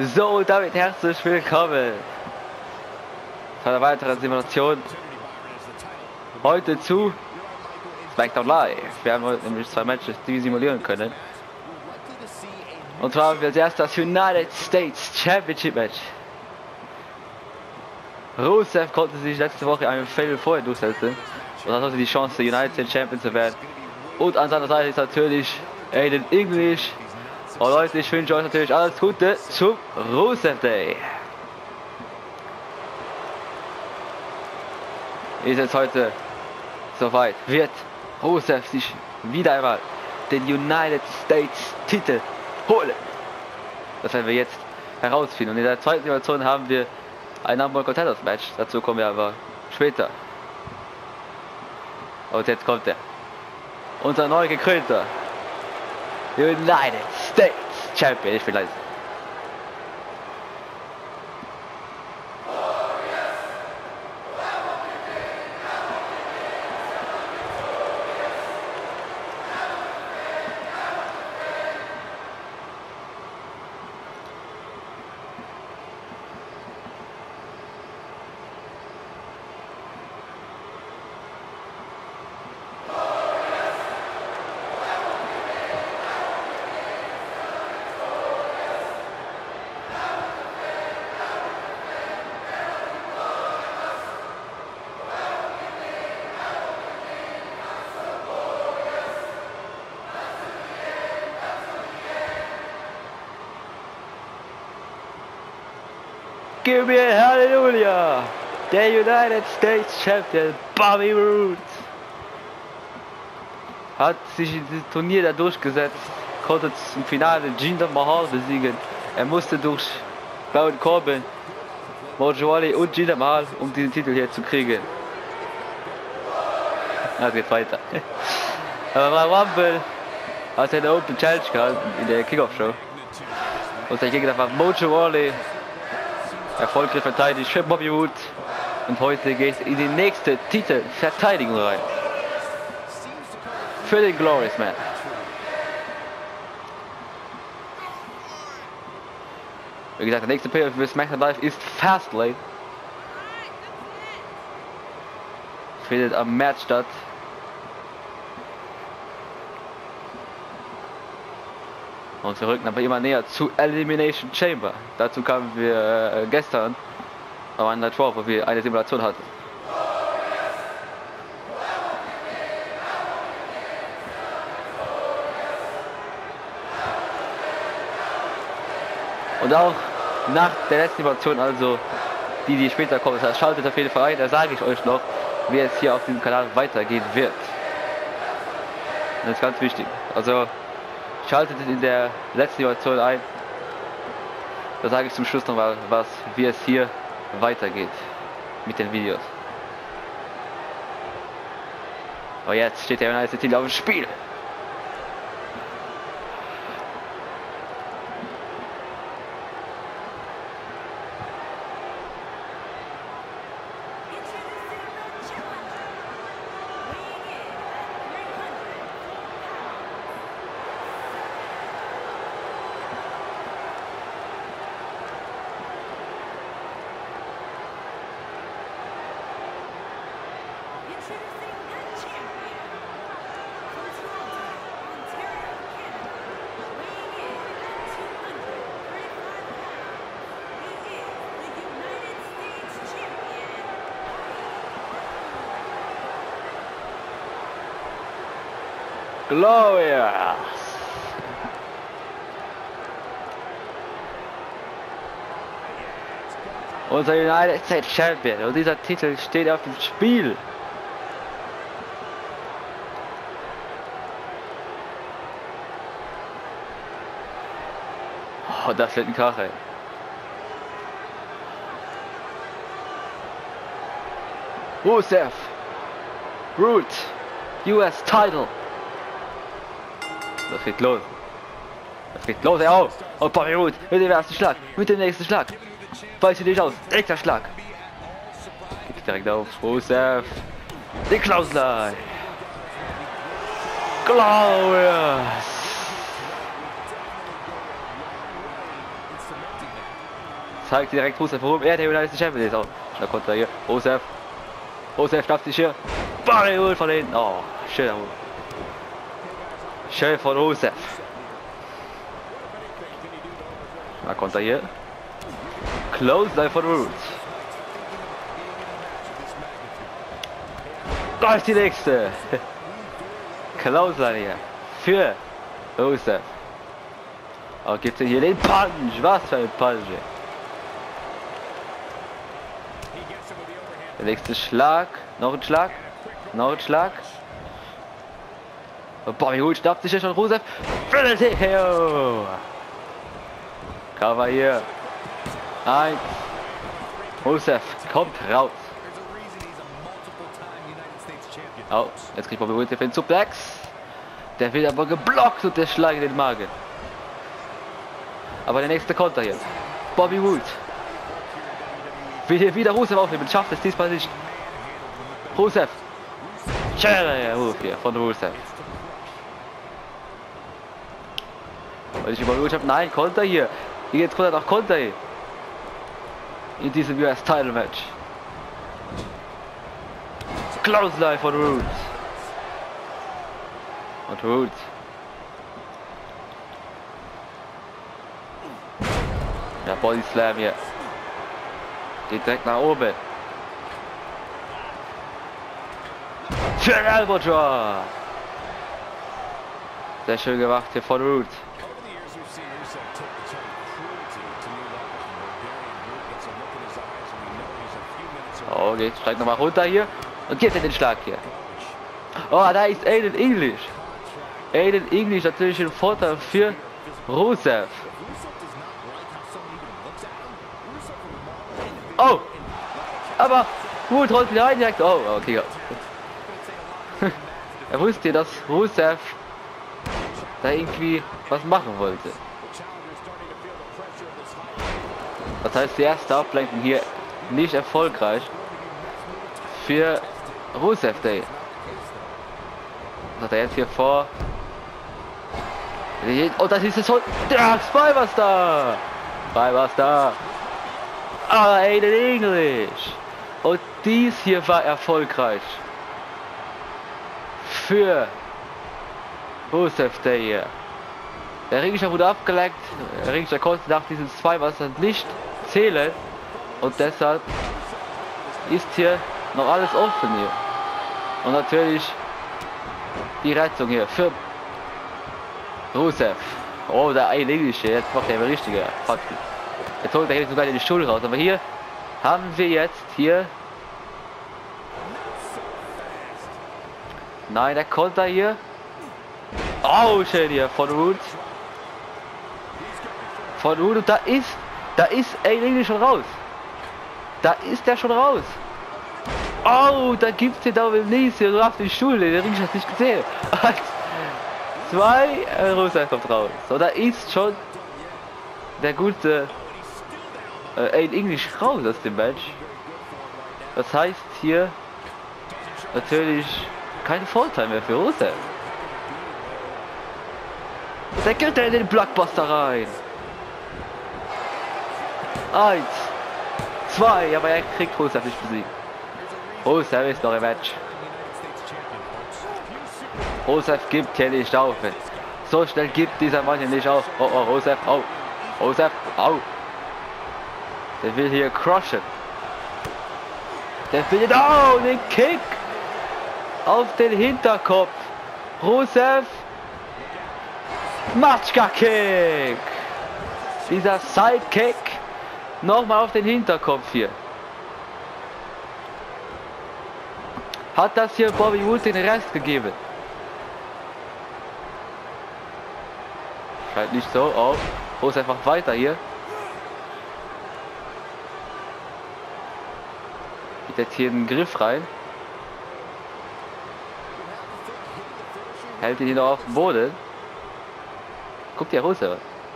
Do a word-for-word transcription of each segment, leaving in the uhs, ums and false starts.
So, damit herzlich willkommen zu einer weiteren Simulation. Heute zu SmackDown Live. Wir haben heute nämlich zwei Matches, die wir simulieren können. Und zwar haben wir als erstes das United States Championship Match. Rusev konnte sich letzte Woche einen Fail vorher durchsetzen und hat also die Chance, United States Champion zu werden. Und an seiner Seite ist natürlich Aiden English. Und Leute, ich wünsche euch natürlich alles Gute zum Rusev Day. Ist jetzt heute soweit, wird Rusev sich wieder einmal den United States Titel holen. Das werden wir jetzt herausfinden. Und in der zweiten Situation haben wir ein Number One Contenders Match. Dazu kommen wir aber später. Und jetzt kommt er. Unser neu gekrönter United States Champion. Ich bin leise. Give me a Hallelujah! Der United States Champion Bobby Roode hat sich in diesem Turnier da durchgesetzt, konnte im Finale Jinder Mahal besiegen. Er musste durch Baron Corbin, Mojo Rawley und Jinder Mahal, um diesen Titel hier zu kriegen. Ja, geht weiter. Aber bei Rumble hat er eine Open Challenge gehalten in der Kickoff-Show. Und sein Gegner war Mojo Rawley. Erfolgreich verteidigt für Bobby Roode. Und heute geht es in die nächste Titelverteidigung rein. Für den Glorious Man. Wie gesagt, der nächste Player für SmackDown Live ist Fastlane. Findet am März statt. Und wir rücken aber immer näher zu Elimination Chamber. Dazu kamen wir äh, gestern am Monday Night Raw, wo wir eine Simulation hatten. Und auch nach der letzten Simulation, also die, die später kommt, das heißt, schaltet auf jeden Fall ein, da sage ich euch noch, wie es hier auf diesem Kanal weitergehen wird. Das ist ganz wichtig. Also schaltet in der letzten Simulation ein. Da sage ich zum Schluss noch mal was, wie es hier weitergeht mit den Videos. Aber jetzt steht der United Titel auf dem Spiel. Glorious! Unser United States Champion, und dieser Titel steht auf dem Spiel. Oh, das wird ein Kracher. Rusev Roode U S Title. Das geht los. Das geht los, ey, auf. Und Bobby Roode mit dem ersten Schlag, mit dem nächsten Schlag. Weiß sie nicht aus. Nächster Schlag. Geht direkt auf. Rusev. Die Klausler. Glorious. zeigt direkt Rusev, warum er der United Champion ist. Oh, schnell Konter hier. Rusev. Rusev schnappt sich hier. Barry von hinten. Oh, schöner Hut. Schön von Rusev. Na, Konter hier. Close line von Roots. Da ist die nächste. Close line hier. Für Rusev. Oh, gibt es hier den Punch? Was für ein Punch. Der nächste Schlag. Noch ein Schlag. Noch ein Schlag. Und Bobby Roode schnappt sich ja schon Rusev. Cover hier. Eins. Rusev kommt raus. Oh, jetzt kriegt Bobby Roode den Suplex. Der wird aber geblockt und der Schlag in den Magen. Aber der nächste Konter hier. Bobby Roode. Will hier wieder Rusev aufnehmen. Schafft es diesmal nicht. Rusev. Schöner Ruf hier von Rusev. Weil ich überlegt habe, nein, Konter hier. Hier geht's Konter nach Konter hier. In diesem U S Title Match. Close line von Roode. Und Roode. Ja, Body Slam hier. Geht direkt nach oben. Schön Elbow Drop. Sehr schön gemacht hier von Roode. Oh, geht, steigt nochmal runter hier und gibt den Schlag hier. Oh, da ist Aiden English. Aiden English natürlich ein Vorteil für Rusev. Oh, aber Roode rollt wieder rein direkt. Oh, okay. Er wusste, dass Rusev da irgendwie was machen wollte. Das heißt, die erste Ablenkung hier nicht erfolgreich für Rusev Day. Was hat er jetzt hier vor? Oh, das ist es schon. Ja, Spider-Star! Spider-Star! Ah, Aiden English! Und dies hier war erfolgreich für Rusev Day hier. Der Ringscher wurde abgelenkt. Der Ringscher konnte nach diesen zwei Wasser nicht zählen. Und deshalb ist hier noch alles offen hier. Und natürlich die Rettung hier für Rusev. Oh, der Aiden English, jetzt macht er eine richtige Fakt. Jetzt holt er hier sogar den Stuhl raus. Aber hier haben wir jetzt hier. Nein, der Konter hier. Oh, schön hier von Roode. Von Roode. Und da ist, da ist Aiden English schon raus. Da ist er schon raus. Oh, da gibt es den da mit dem Nies hier auf den Stuhl. Der Ring hat nicht gesehen. Zwei, äh, Rusev kommt raus. So, da ist schon der gute äh, Aiden English raus aus dem Match. Das heißt hier natürlich kein Vorteil mehr für Rusev. Der geht in den Blockbuster rein. Eins, zwei, aber er kriegt Rusev nicht besiegt. Rusev ist noch im Match. Rusev gibt hier nicht auf. So schnell gibt dieser Mann hier nicht auf. Oh, oh, Rusev, oh. Rusev, oh. Der will hier crushen. Der will, oh, den Kick auf den Hinterkopf. Rusev. Matschka-Kick. Dieser Sidekick. Nochmal auf den Hinterkopf hier. Hat das hier Bobby Roode den Rest gegeben? Scheint nicht so. Oh, Rusev einfach weiter hier. Geht jetzt hier in den Griff rein. Hält ihn hier noch auf dem Boden. Guckt ihr Rusev.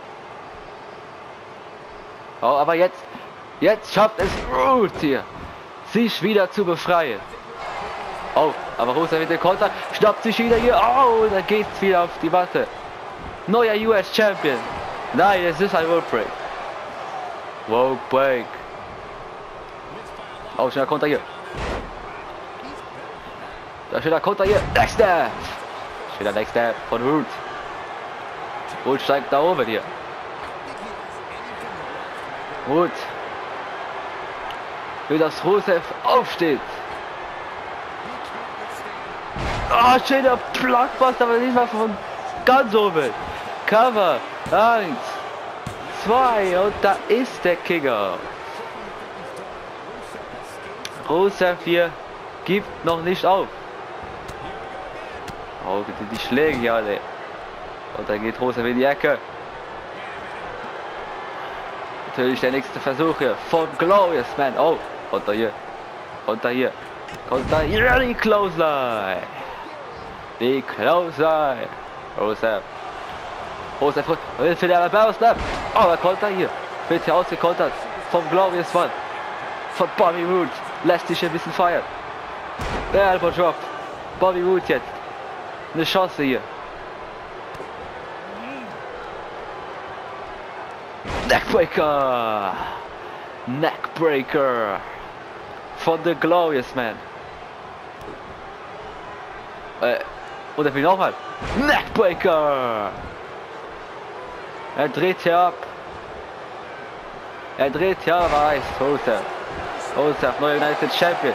Oh, aber jetzt, jetzt schafft es Roode hier, sich wieder zu befreien. Oh, aber Rusev mit dem Konter, schnappt sich wieder hier. Oh, da geht's wieder auf die Matte. Neuer U S Champion. Nein, es ist ein World Break. Wow, Break. Auch schneller Konter hier. Da steht der Konter hier. Next Step. Steht der Next Step von Root. Root steigt da oben hier. Root. Will das Rusev aufsteht. Ah, oh, schöner Blockbuster, aber nicht mal von ganz oben. Cover. Eins. Zwei. Und da ist der Kicker. Rusev hier gibt noch nicht auf. Oh, die Schläge hier alle. Und dann geht Rusev in die Ecke. Natürlich der nächste Versuch hier von Glorious Man. Oh, unter hier. Unter hier. Unter hier die Clothesline. Die Clothesline. Rusev. Rusev will für den Alabama Snap. Oh, der Konter hier. Wird hier ausgekontert vom Glorious Man. Von Bobby Roode. Lässt sich ein bisschen feiern. Der Elbow Drop. Bobby Roode jetzt. Eine Chance hier. Neckbreaker. Neckbreaker. Von The Glorious Man. Äh, oder wie nochmal. Neckbreaker. Er dreht hier ab. Er dreht hier ab. Weiß. Rusev. Rusev, neuer United Champion.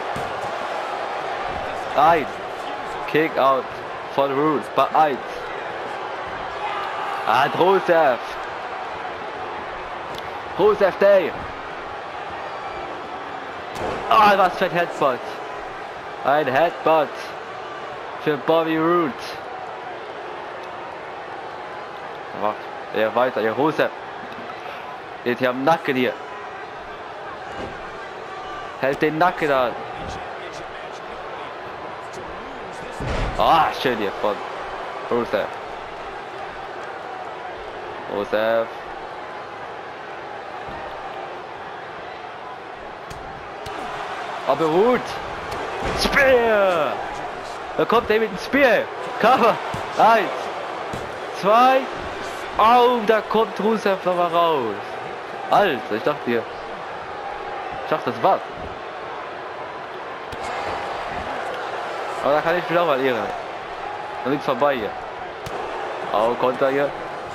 Ein. Kick out von Roode bei eins. Und Rusev. Rusev Day. Ah, oh, was für ein Headbutt. Ein Headbutt für Bobby Roode. Er macht er weiter. Ja, Rusev. Geht hier am Nacken hier. Hält den Nacken an. Ah, schön hier von Rusev. Rusev. Aber Roode. Spear. Da kommt er mit dem Spear. Cover. Eins. Zwei. Oh, da kommt Rusev nochmal raus. Alter, ich dachte hier. Ich dachte, das war's. Aber da kann ich mich auch mal irren. Da liegt's vorbei hier. Oh, Konter hier.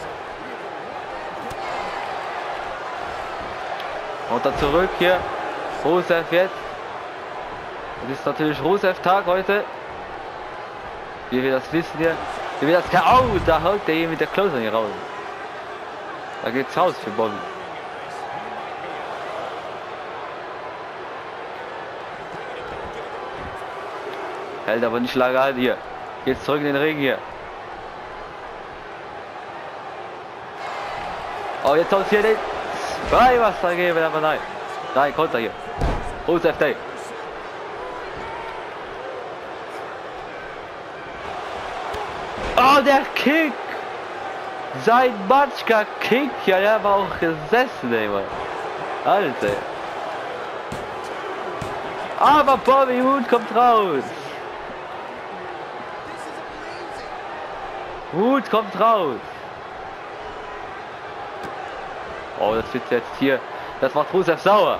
Und dann zurück hier. Rusev jetzt. Das ist natürlich Rusev-Tag heute. Wie wir das wissen hier. Wie wir das kann. Oh, da holt der hier mit der Closer hier raus. Da geht's raus für Bobby. Hält aber nicht lange an hier. Jetzt zurück in den Ring hier. Oh, jetzt soll es hier den zwei was da geben, aber nein. Nein, Konter hier. Rusev Day. Oh, der Kick! Sein Matschka-Kick, ja, der war auch gesessen, ey, Mann. Alter. Aber Bobby Roode kommt raus. Roode kommt raus. Oh, das wird jetzt hier. Das macht Rusev sauer.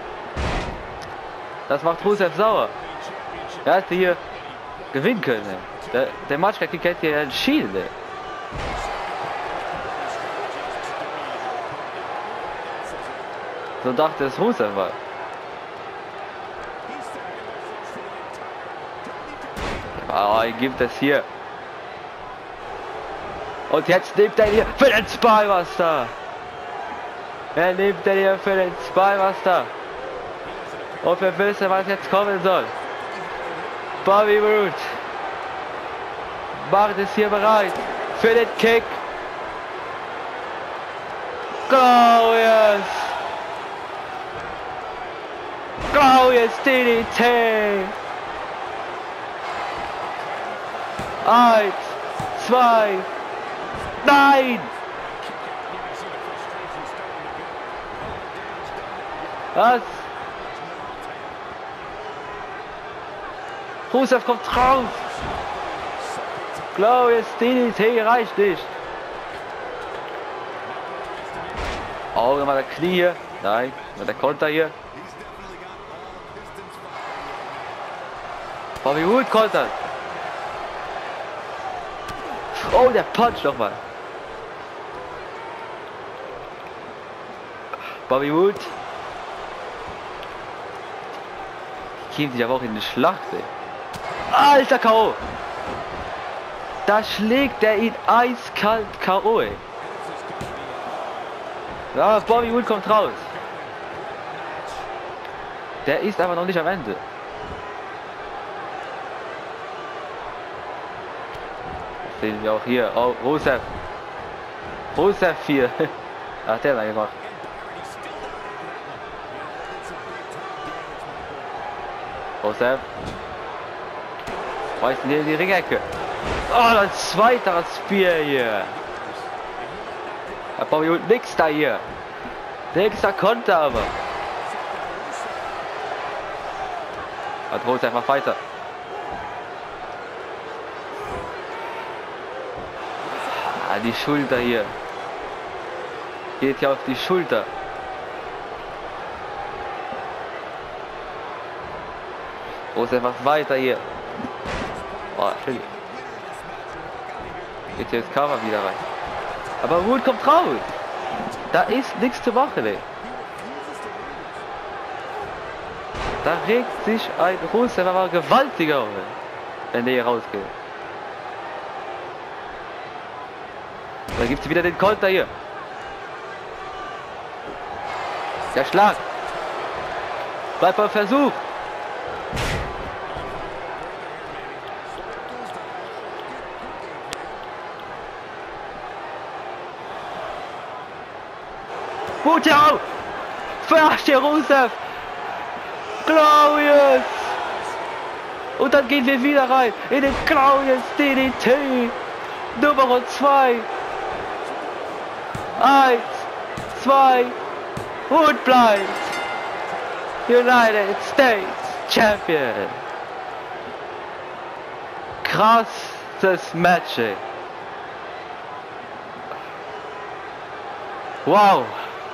Das macht Rusev sauer. Er hätte hier gewinnen können. Ey. Der, der Matschka-Kick hätte hier entschieden. Ey. So dachte es Rusev war. Oh, er gibt es hier. Und jetzt nimmt er hier für den Spinebuster. Er nimmt er hier für den Spinebuster. Und wir wissen, was jetzt kommen soll. Bobby Roode macht es hier bereit für den Kick. Glorious. Glorious D D T. Eins, zwei, nein! Was? Rusev kommt drauf! Glorious D D T reicht nicht! Oh, mal der Knie. Nein, der Konter hier. Bobby Wood kontert. Oh, der Punch nochmal. Bobby Wood. Die kämen sich aber auch in die Schlacht, ey. Alter, K O. Da schlägt er ihn eiskalt K O, ey. Ja, Bobby Wood kommt raus. Der ist aber noch nicht am Ende. Das sehen wir auch hier. Oh, Rusev. Rusev hier. Ach, der hat gemacht. Rusev. Weiß hier in die Ringecke. Oh, ein zweiter Spear hier. Ja, Bobby Wood nix da hier. Nächster Konter aber. Hat Rusev einfach weiter. Ah, die Schulter hier. Geht hier auf die Schulter. Rusev macht weiter hier. Oh, schön. Geht hier das Cover wieder rein. Aber Wood kommt raus. Da ist nichts zu machen, ey. Da regt sich ein Rusev aber gewaltiger auf, wenn der hier rausgeht. Da gibt es wieder den Konter hier. Der Schlag. Bleibt beim Versuch. Gut, ja! Verarscht der Rusev! Glorious! Und dann gehen wir wieder rein in den Glorious D D T Nummer zwei. Eins, zwei und bleibt United States Champion. Krasses Match, ey. Wow.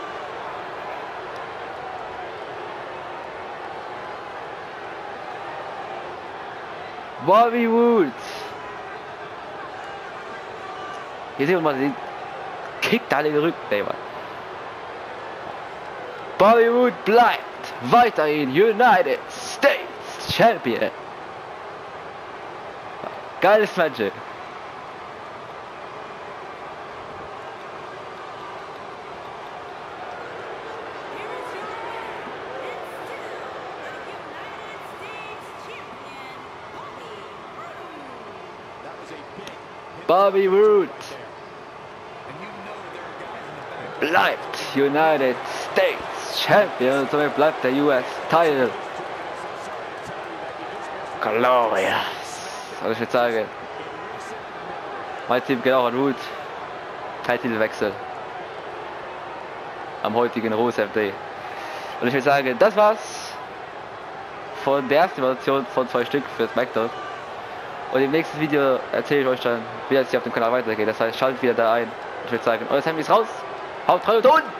Bobby Wood. Hier sehen wir mal den Kick da in den Rücken. Nee, Bobby Wood bleibt weiterhin United States Champion. Geiles Match. Bobby Wood bleibt United States Champion und somit bleibt der U S-Title. Glorious. Also ich würde sagen, mein Team geht auch an Wood. Kein Titelwechsel am heutigen Rusev Day. Und ich würde sagen, das war's von der ersten Version von zwei Stück für SmackDown. Und im nächsten Video erzähle ich euch dann, wie es hier auf dem Kanal weitergeht. Das heißt, schaltet wieder da ein. Ich würde sagen, euer Sam ist raus. Haut rein und